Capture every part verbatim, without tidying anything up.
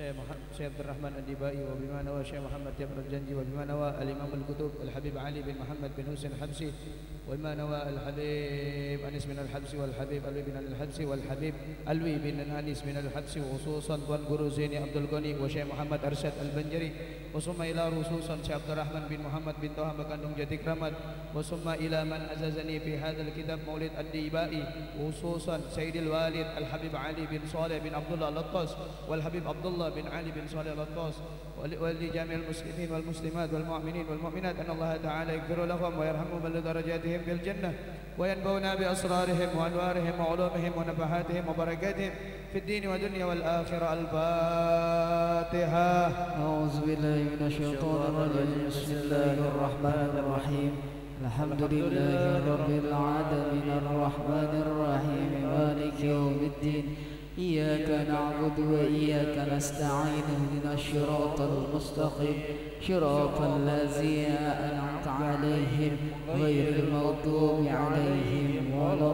شيخ عبد الرحمن الدبائي، وبما نوى الشيخ محمد جبر الجنجي، وبما نوى الإمام الكتب الحبيب علي بن محمد بن حسين الحبسي، وبما نوى الحبيب أنس من الحبسي، والحبيب ألوي بن الحبسي، والحبيب ألوي بن أنس من الحبسي، وخصوصا بن جرو زيني عبد الغني وشيخ محمد أرشد البنجري، وثم إلى خصوصا شيخ عبد الرحمن بن محمد بن طه مكandung جدي كرامات، وثم إلى من أززني في هذا الكتاب مولد الدبائي، وخصوصا سيد الوالد الحبيب علي بن صالح بن عبد الله اللطاس، والحبيب عبد الله بن علي بن صالح اللطاس، ولجميع المسلمين والمسلمات والمؤمنين والمؤمنات أن الله تعالى يغفر لهم ويرحمهم لدرجاتهم في الجنة، وينبونا بأسرارهم وأنوارهم وعلومهم ونفحاتهم وبركاتهم في الدين والدنيا والآخرة. الفاتحة. أعوذ بالله من الشيطان الرجيم. بسم الله الرحمن الرحيم. الحمد لله رب العالمين الرحمن الرحيم مالك يوم الدين. إياك نعبد وإياك نستعين. اهدنا الصراط المستقيم صراط الذين أنعمت عليهم غير المغضوب عليهم ولا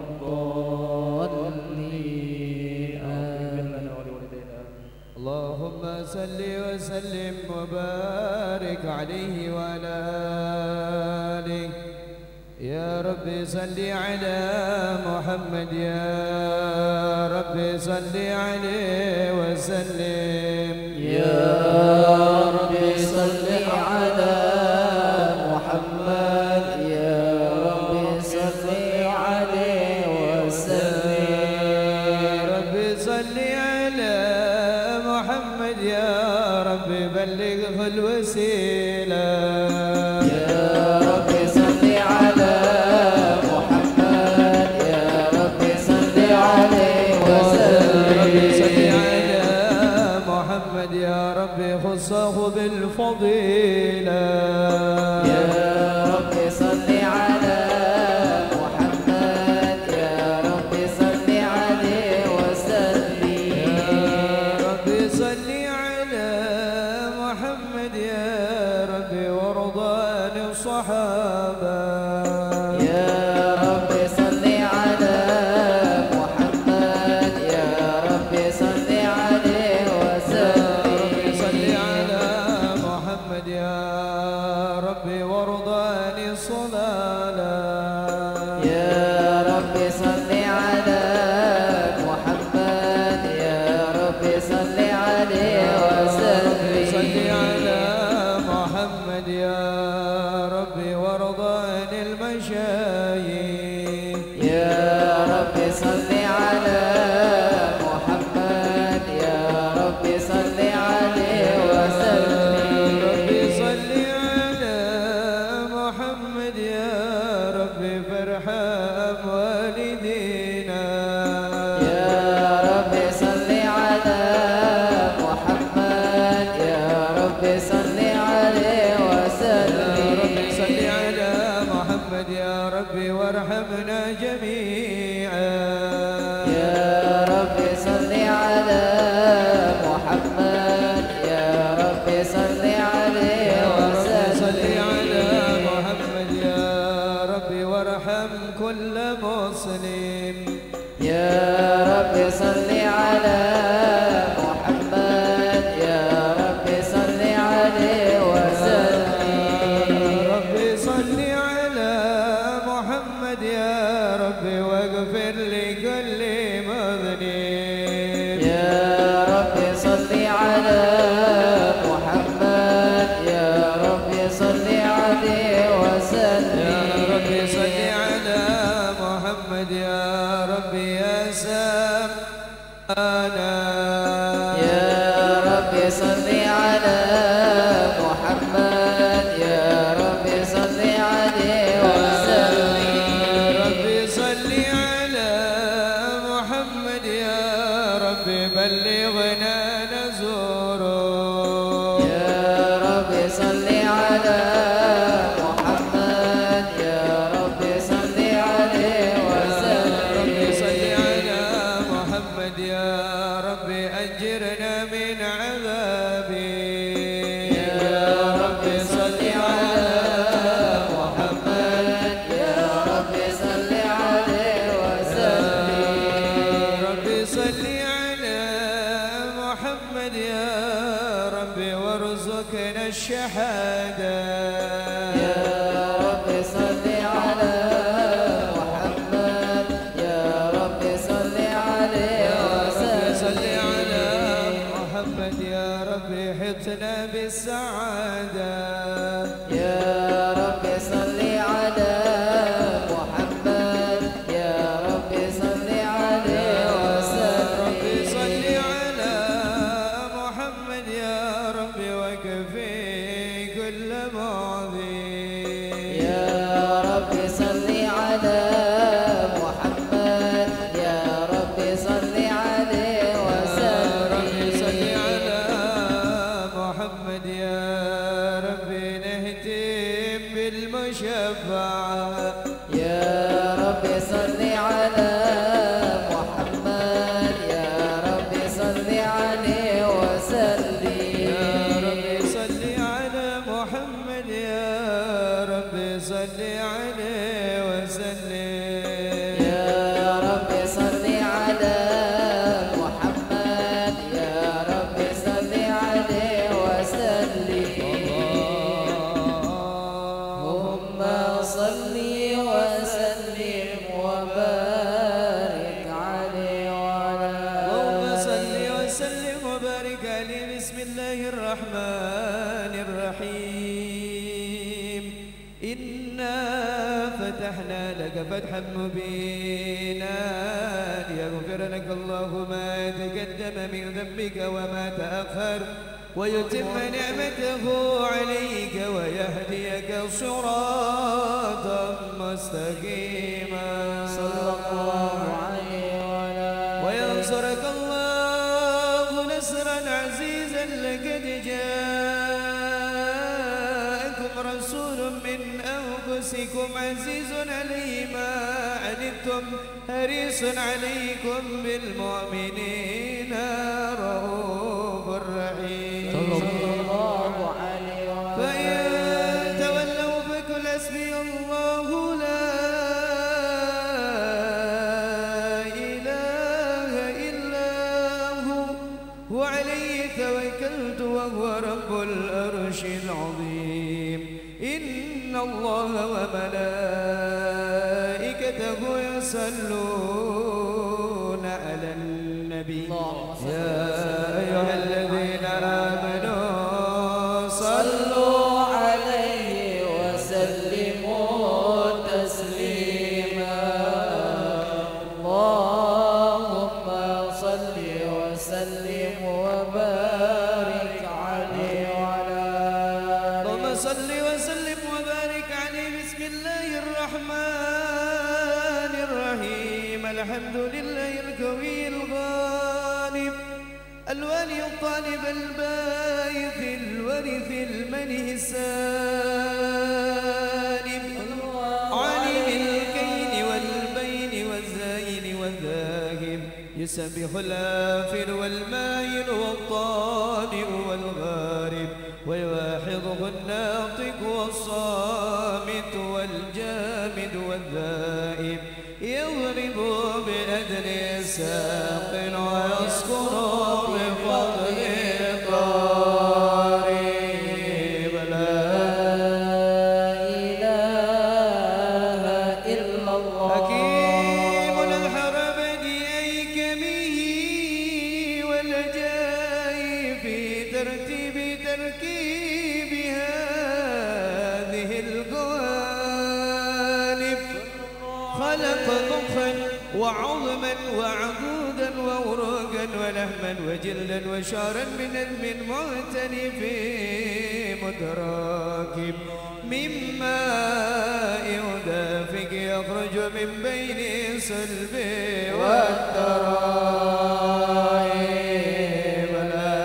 الضالين. آمين. اللهم صل وسلم وبارك عليه وعلى آله. يا رب صل على محمد، يا رب صل عليه وسلم. يا رب صل على محمد، يا رب صل عليه وسلم. يا رب صل على محمد، يا رب بلغه الوسيلة. خصه بالفضيلة. يا رب صل على محمد، يا رب صل عليه وسلم. يا رب صل على محمد، يا رب وارض عن الصحابة. يا رب صل على محمد، يا رب صل عليه وسلم. يا رب وارض عن الصلاة. يا رب صل على محمد، يا رب صل عليه وسلم. صل على محمد يا رب وارض عن المشايخ. يا رب صل على محمد، يا رب صل عليه وسلم. فرحم والدينا. يا رب صل على محمد، يا رب صل عليه وسلم. يا رب صل على محمد يا رب وارحمنا جميعا. يا رب صل على محمد، يا رب صل عليه وسلم. صل على محمد يا رب وارحم كل مسلم. يا رب صل على محمد، يا رب صل عليه وسلم. رب صل على محمد يا رب واغفر لكل مذنب. يا رب صل على محمد، يا رب صل عليه وسلم. يا رب صل على محمد يا رب يا سامعنا. يا رب صل على محمد، يا رب صل عليه وسلم. رب صل على محمد يا رب بلغنا نزوره. يا رب صل على محمد، يا رب صل عليه وسلم. رب صل على محمد يا رب أجرنا من عذابه. يا رب صل على محمد، يا رب صل عليه وسلم. رب صل على محمد محمد يا ربي وارزقنا الشهادة يا رب صل على محمد يا رب صل عليه وسلم صل على محمد يا ربي حطنا بالسعادة يا رب صل على محمد يا رب صل عليه وسلم ربي صل على محمد يا ربي وكفي كل معظم يا رب صل على محمد يا رب صل عليه وسلم ربي صل على محمد يا ربي نهتم بالمشفع يا رب صل على محمد يا رب صل عليه وسلم يا ربي صل على محمد يا ربي صل عليه وسلم يا رب صل على محمد يا رب صل عليه وسلم اللهم صل وسلم وبارك عليه وعلى اللهم صل وسلم وبارك عليه بسم الله الرحمن الرحيم إنا فتحنا لك فتحا مبينا ليغفر لك الله ما تقدم من ذنبك وما تأخر ويتم نعمته عليك ويهديك صراطا مستقيما صلى الله عليه وعلى وينصرك الله نصرا عزيزا لقد جاءكم رسول من أنفسكم عزيز عليه ما عنتم حريص عليكم بالمؤمنين رؤوف رحيم صلى الله عليه وعلى فإن تولوا فقل حسبي الله لا إله إلا هو وعليه توكلت وهو رب العرش العظيم إن الله وملائكته يصلون على النبي يا أيها الذين آمنوا صلوا عليه وسلموا تسليما اللهم صل وسلم وبارك عليه وعلى اللهم صل وسلم وبارك عليه بسم الله الرحمن الرحيم الحمد لله القوي الغالب الولي الطالب البايث الورث المنه السالم عالم الكين والبين والزاين والذاهب يسبح الآفل والمايل والطالع والغارب ويواحظه الناطق والصامت والجامد والذائب يضرب بأدنى ساق ويسكن بفضل قريب لا إله إلا الله حكيم الحرم ديكمه والجاي في ترتيب تركيب هذه القوالب خلق مخا وعظما وعقودا ووروقا ولحما وجلدا وشعرا من نظم معتلف متراكب مما يدافق يخرج من بين صلب والترائب لا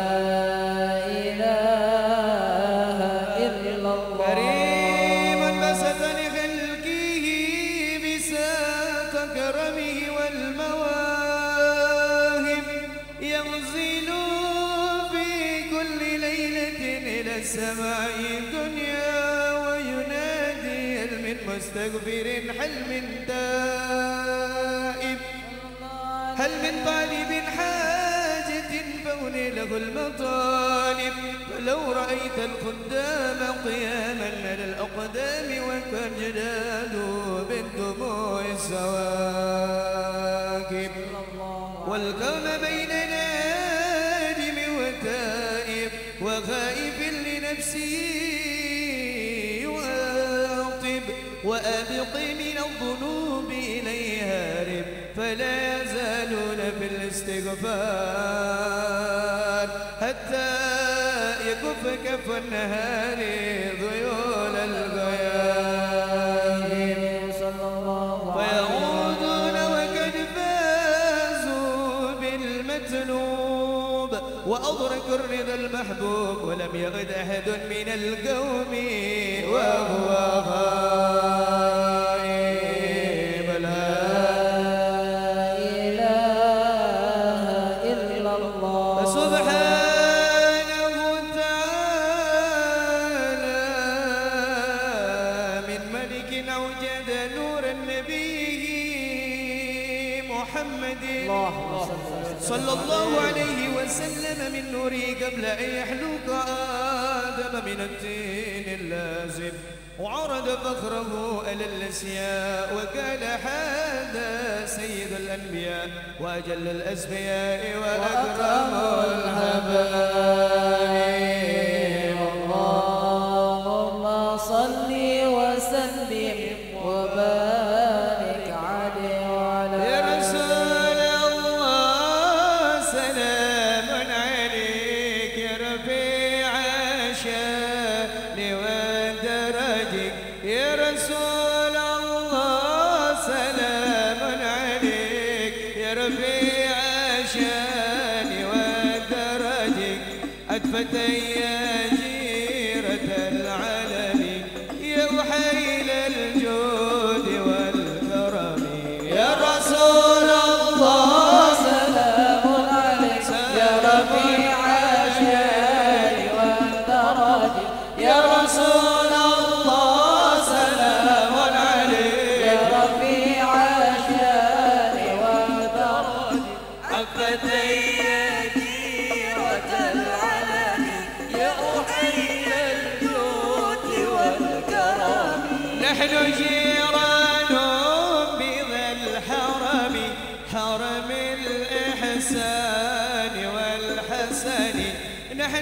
إله إلا الله كريم بسط لخلقه بساط كرمه والمواهب ينزل في كل ليلة إلى السماء الدنيا وينادي هل من مستغفر هل من تائب هل من طالب حاجة الكون له المطالب، فلو رأيت الخدام قياما على الأقدام وكان جداده بالدموع السواكب، والكون بين نادم وتائب وخائف لنفسه يواطب، وآبق من الذنوب إليه هارب، فلا يزالون في الاستغفار حتى يكف كف النهار ذيول الغيام، فيعودون وقد فازوا بالمطلوب وأدركوا الرضا المحبوب، ولم يغد أحد من القوم وهو غائب. لا إله إلا الله سبحانه وتعالى من ملك أوجد نور النبي محمد صلى الله عليه وسلم من نوره قبل أن يحلق آدم من الطين اللازم، وعرض فخره على الأسياء وقال هذا سيد الأنبياء وأجل الأسفياء وأكرم الحبائب. اللهم صل وسلم وبارك عليه وعلى يا رسول الله سلام عليك يا رفيع الشان ودرجك، يا رسول الله سلام عليك يا رفيع الشان ودرجك، أدفتي يا جيرة العلم يا وحيل الجود والكرم، يا رسول الله سلام عليك يا رفيع الشان والدرج، يا رسول الله سلام عليك يا رفيع الشان والدرج، عفتي يا جيرة العلم يا أحيل الجود والكرم، نحن جيرانهم بذا الحرم حرم الإحسان والحسن، نحن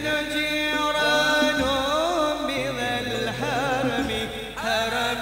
جيرانهم بذا الحرم حرم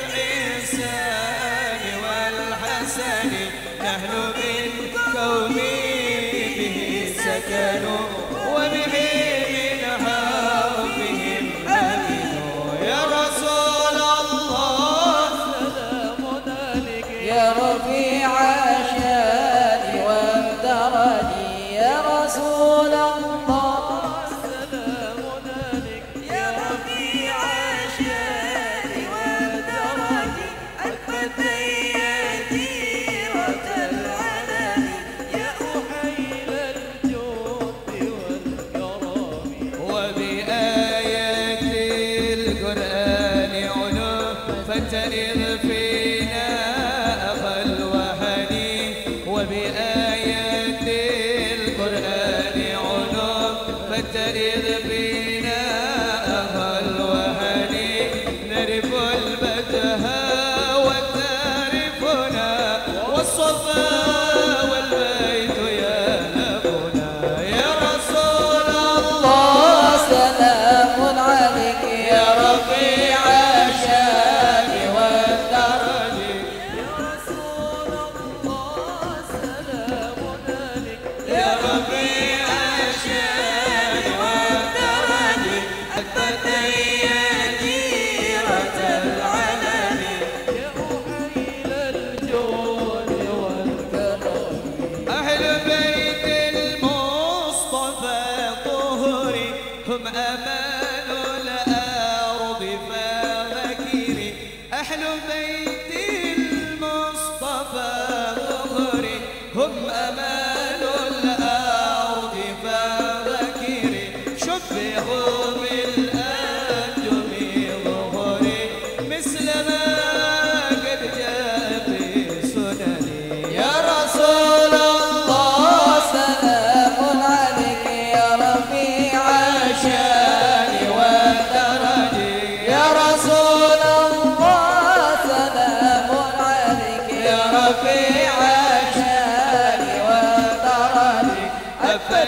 الإحسان والحسن، نحن بالكون به سكنوا وبه من حرفهم أمنوا، يا رسول الله سلام عليك يا رفيع الشان والدرج، يا رسول الله سلام عليك يا رفيع الشان والدرج، أكفتي يا جيرة العلم يا أحيل الجود والكرم، وبآيات القرآن علوم فترض فينا أخا الوحدين، وبآيات القرآن علوم فترض فينا أخا الوحدين، نعرف البدها وتعرفنا والصفا والبيت يهلكنا، يا رسول الله سلام عليك يا رفيع الشان والدرج، يا رسول الله سلام عليك يا رفيع الشان والدرج، أكفتي يا جيرة العلم يا أحيل الجود والكرم، أهل بيت المصطفى طهري هم أمان الأرض فذكري، أهل بيت المصطفى طهري هم أمان الأرض فذكري، شبهوا بالأنجم ظهري مثل ما قد جاء في سنني، يا رسول الله سلام عليك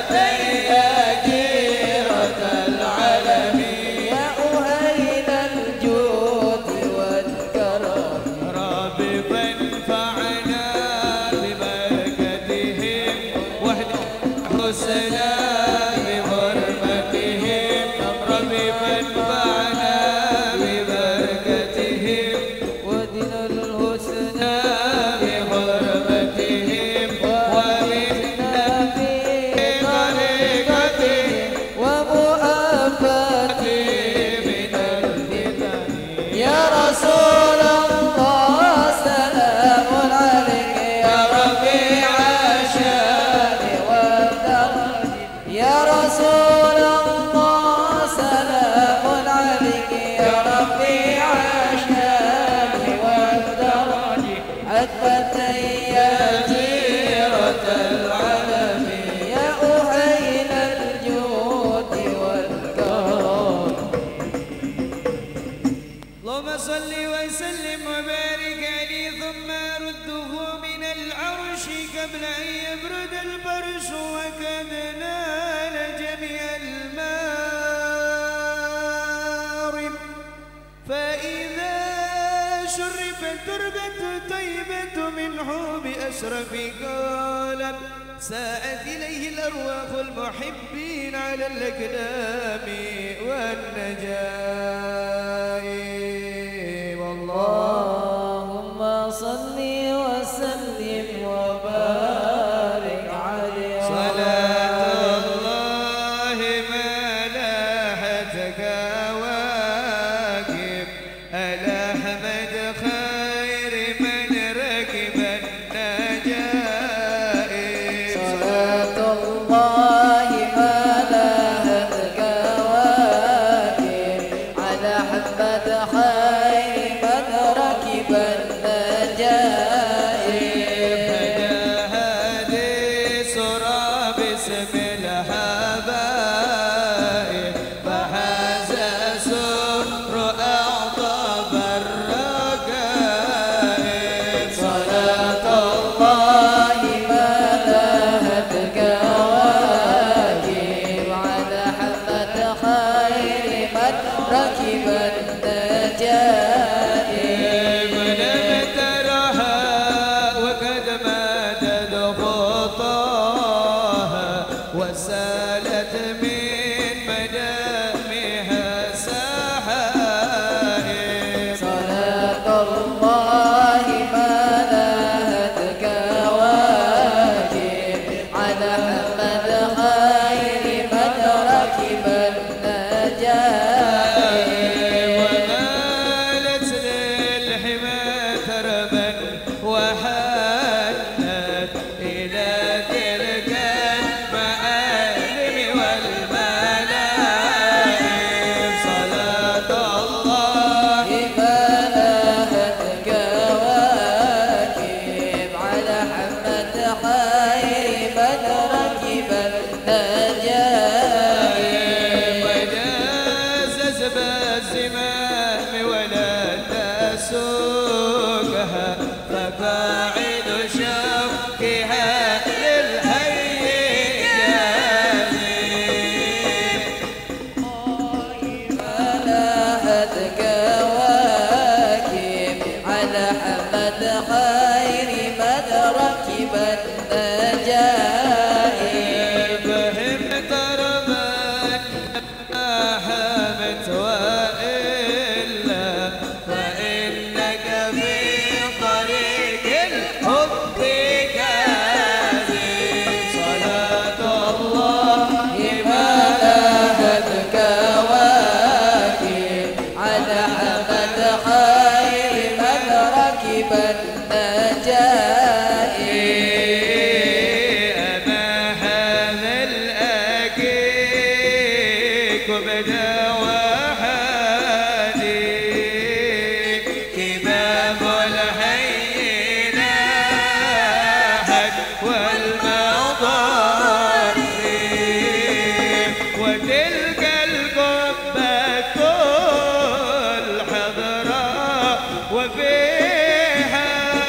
أشرف قالب ساءت إليه الأرواح المحبين على الأكلام والنجائم. اللهم صل وسلم وبارك عليه. صلاة الله ما لاحت كواكب على أحمد خير من ركب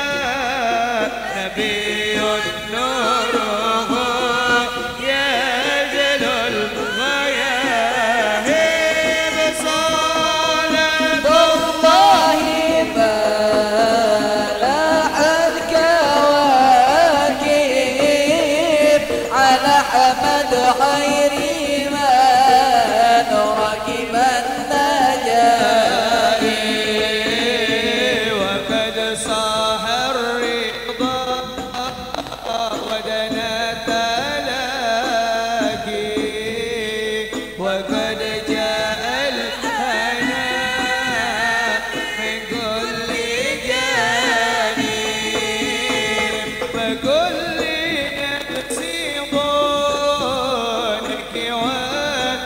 نبي نوره يا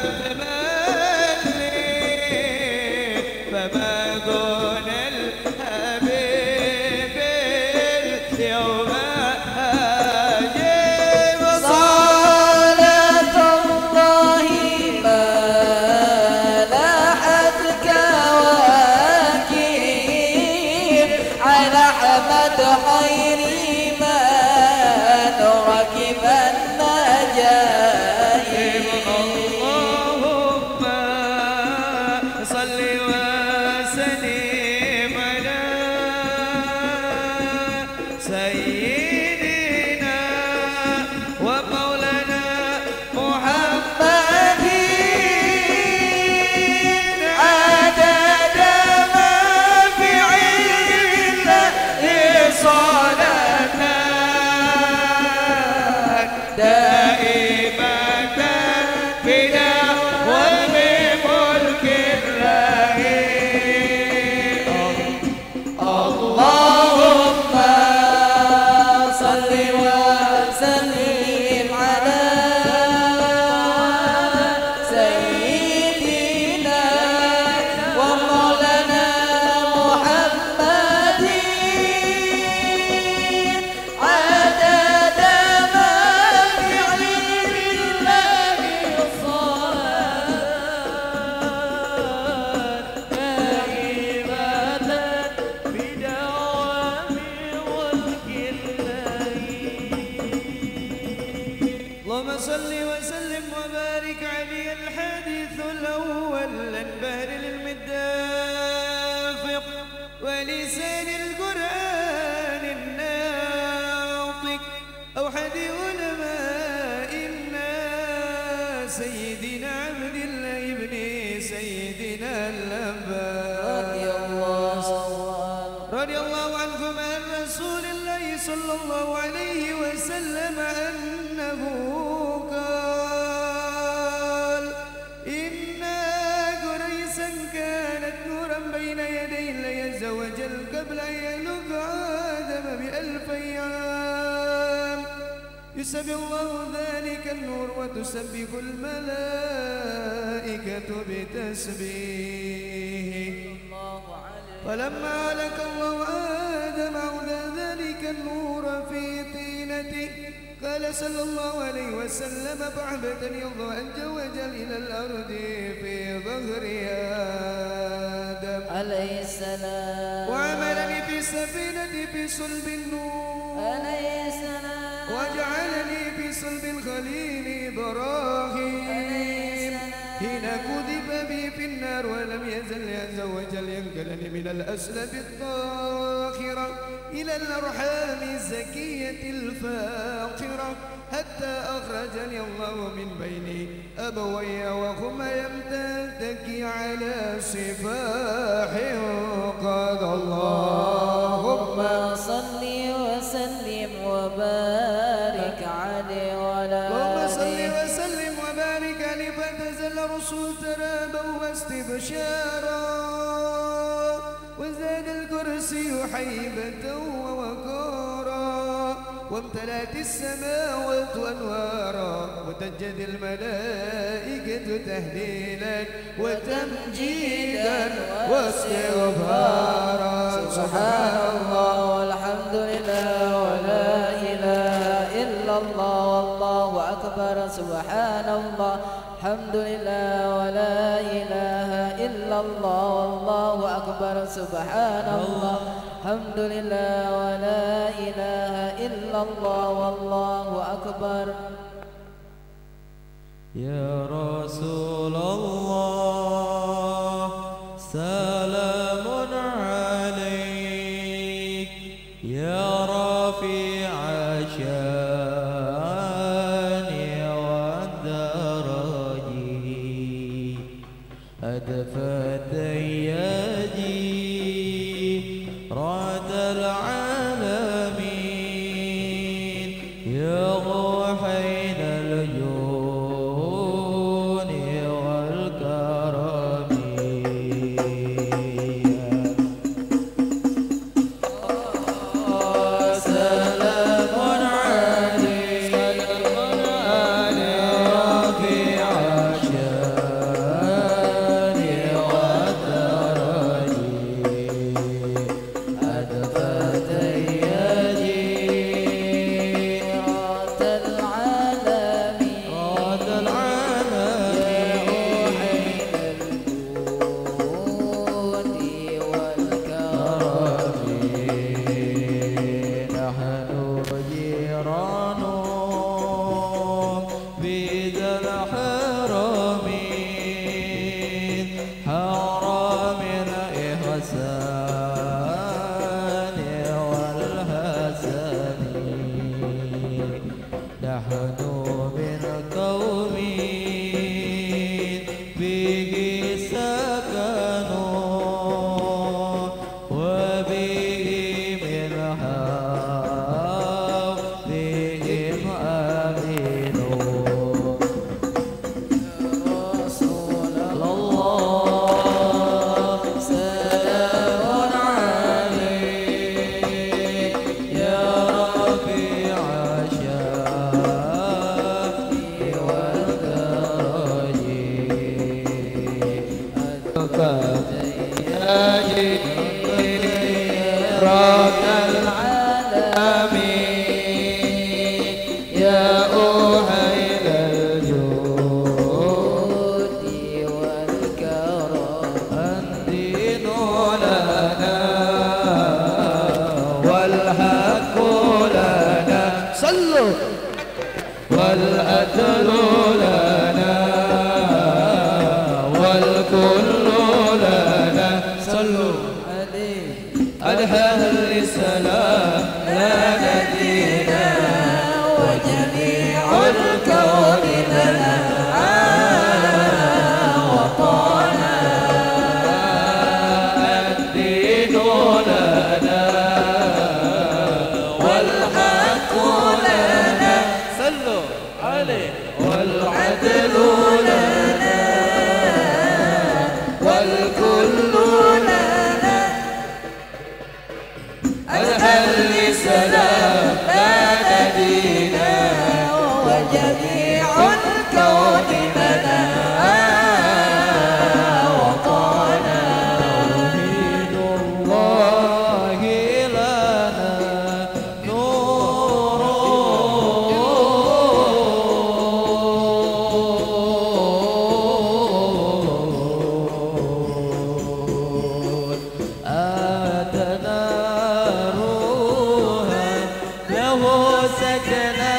يسبح الله ذلك النور وتسبح الملائكة بتسبيحه. فلما هلك الله آدم عود ذلك النور في طينته قال صلى الله عليه وسلم فعبدني الله عز وجل إلى الأرض في ظهر آدم عليه السلام وعملني في سفينة في صلب النور عليه السلام وجعلني في صلب الخليل إبراهيم حين كذب بي في النار ولم يزل عز وجل ينقلني من الأسلب الطاهرة إلى الأرحام الزكية الفاقرة حتى أخرجني الله من بين أبوي وهما يمتدك على سفاح قال اللهم صل وسلم وبارك عليه وعلى اللهم صل وسلم وبارك عليه فتزل رسول ترابا واستبشارا وزاد الكرسي حيبة ووقارا وامتلأت السماوات أنوارا وتجد الملائكة تهليلا وتمجيدا واستغفارا. سبحان الله والحمد لله ولا إله إلا الله والله أكبر. سبحان الله الحمد لله ولا إله إلا الله والله أكبر. سبحان الله الحمد لله ولا إله إلا الله والله أكبر. يا رسول الله سلام عليك يا رفيع الشان والدرج أدفت يدي رعد العالمين يا غحين الجود والكرم سلام عليك يا رفيع الشان ربك يا جيران العالمين يا أهيل الجود والكرم الدين لنا والحق لنا صلوا والعدل لنا والكل لنا صلوا على أهل السلام لا ندينا وجميع الكون لنا وطنا الدين لنا والحق لنا صلوا عليه والعدل لنا والكل لنا الأهل سلام لا ندينا وجميع الكون لنا وطنا توحيد الله لنا نور آتنا روحا له سكنا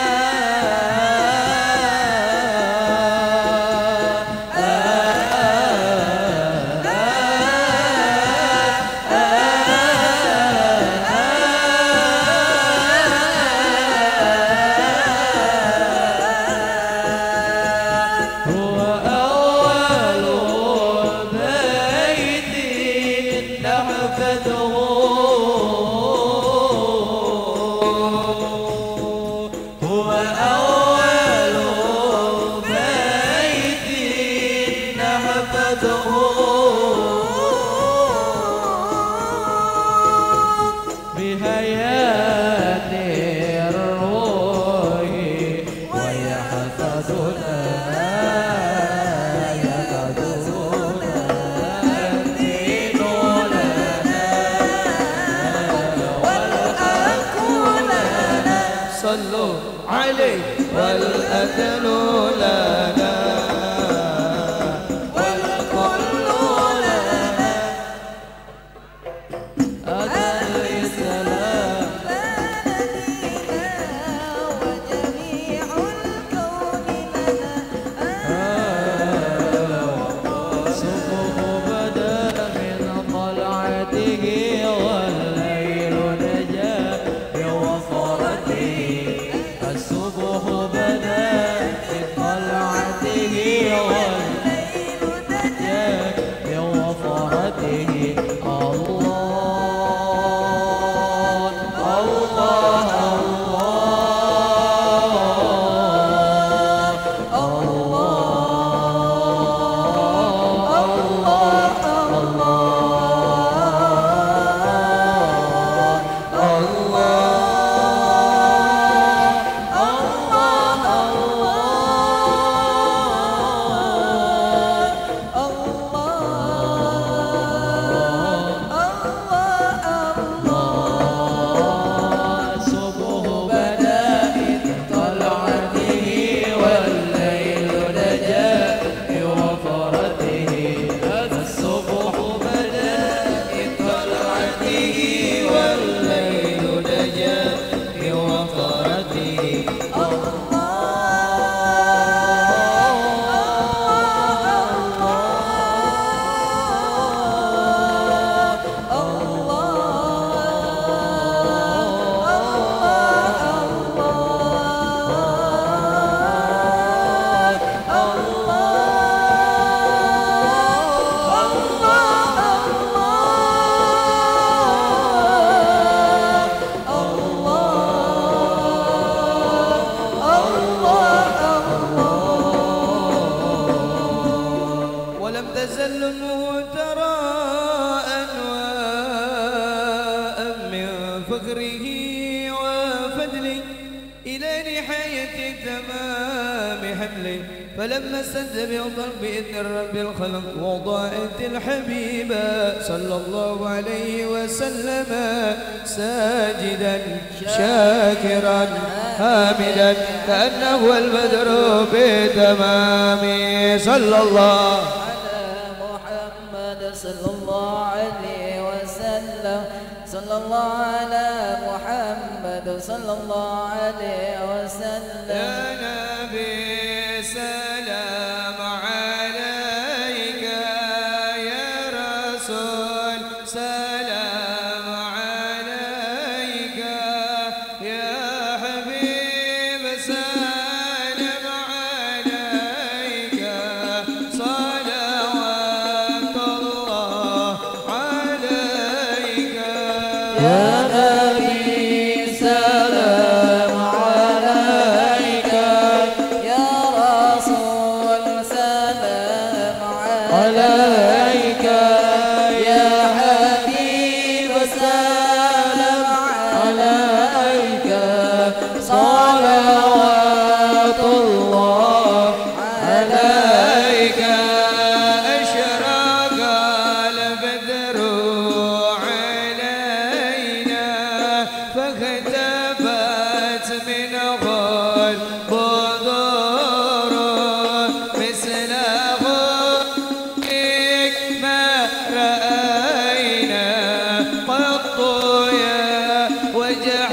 هو أول بيت نحفظه هو أول بيت نحفظه بحياة الروح ويحفظنا يحفظنا الدين لنا والحق لنا صلوا عليه والأدل لنا والكل لنا أدل السلام وجميع الكون لنا صبح بدا من طلعته والليل نجا بوفرته الصبح بدا من طلعته والليل نجا بوفرته الله الله فقره وفضله إلى نهاية تمام حمله فلما استد بالضرب بإذن رب الخلق وضاعت الحبيبة صلى الله عليه وسلم ساجدا شاكرا حامدا كأنه البدر بتمام صلى الله على محمد صلى الله عليه وسلم صلى الله على محمد صلى الله عليه وسلم يا نبي سلام عليك يا رسول سلام عليك يا حبيب سلام عليك صلوات الله عليك يا نبي سلام عليك يا رسول سلام عليك يا حبيب سلام عليك صلوات الله عليك أشرق البدر علينا فاختفت منه البدور مثل غيرك ما رأينا قط يا وجه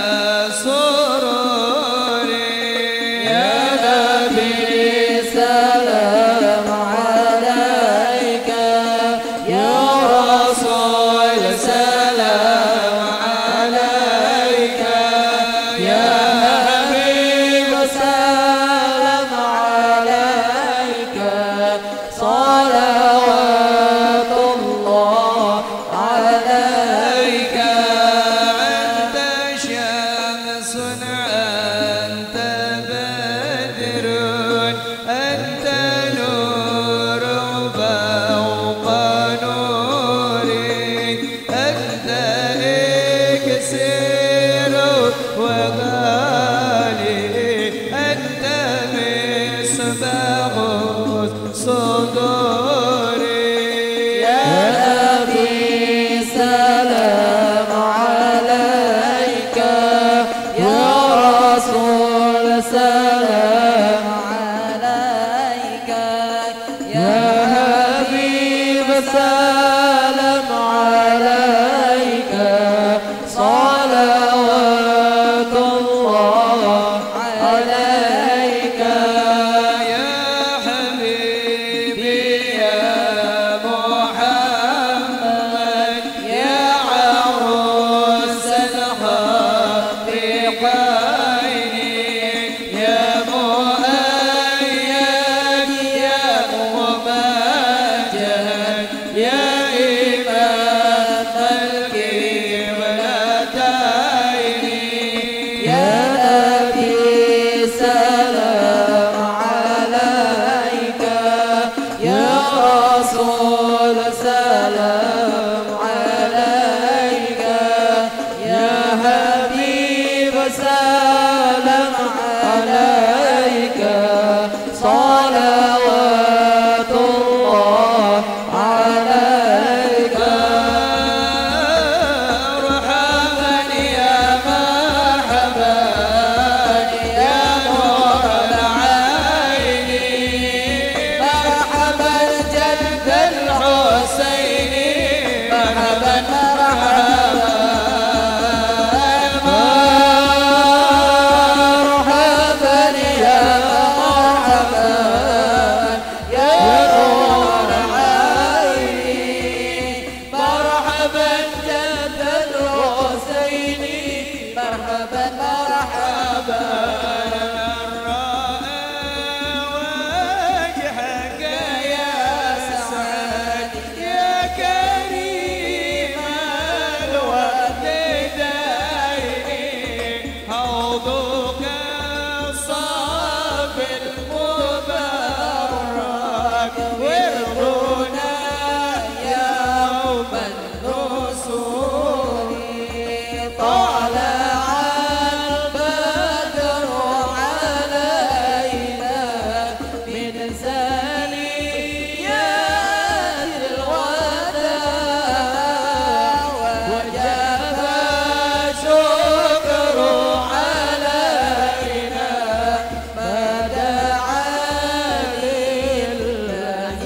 سرور يا نبي سلام عليك يا رسول سلام عليك يا حبيب سلام عليك صلوات الله عليك أنت شمس أنت بدر أنت نور فوق نوري أنت إكسير وغالي أنت مصباح صدوري يا نبي سلام عليك يا رسول سلام عليك يا حبيب سلام عليك صلوات الله عليك يا حبيبي يا محمد يا عروس الحقيقين يا مؤيد يا ممجد يا تساليات الوداع وجب الشكر علينا ما دعا لله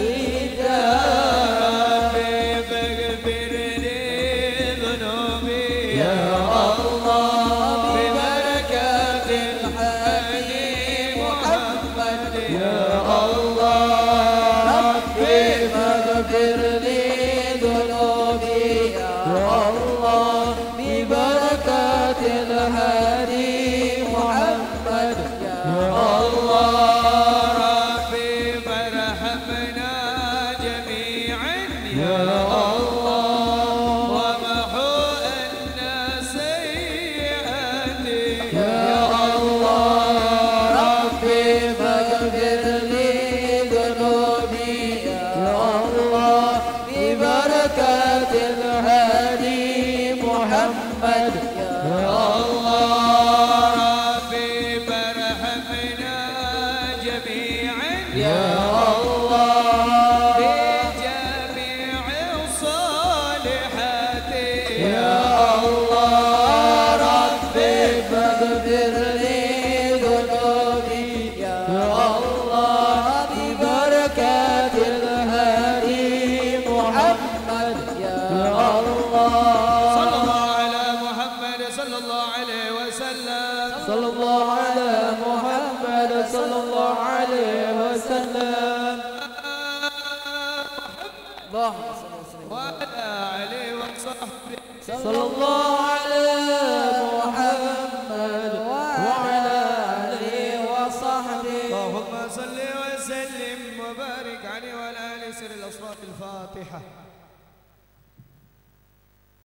داع فاغفر لي ذنوبي يا الله ببركة الحبيب محمد يا الله ربي فاغفر لي ذنوبي يا الله ببركة الهادي محمد يا الله ربي فارحمنا جميعا يا الله ومحو عنا سيئاتي يا الله ربي فاغفر لي ذنوبي يا الله ببركة الهادي محمد يا الله ربي فارحمنا جميعا يا الله بجميع الصالحات يا الله ربي فاغفر لي ذنوبي يا الله ببركة الهادي محمد يا الله صلى الله على محمد صلى الله عليه وسلم صلى الله على محمد صلى الله عليه وسلم اللهم صل وسلم وعلى عليه وصحبه صلى الله على محمد وعلى آله وصحبه اللهم صل وسلم وبارك عليه وعلى آله سر الأصوات الفاتحة